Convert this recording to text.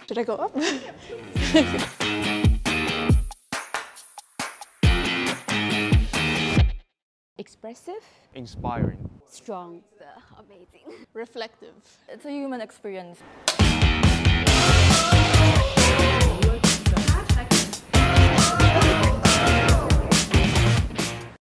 Should I go up? Expressive. Inspiring. Strong. Amazing. Reflective. It's a human experience.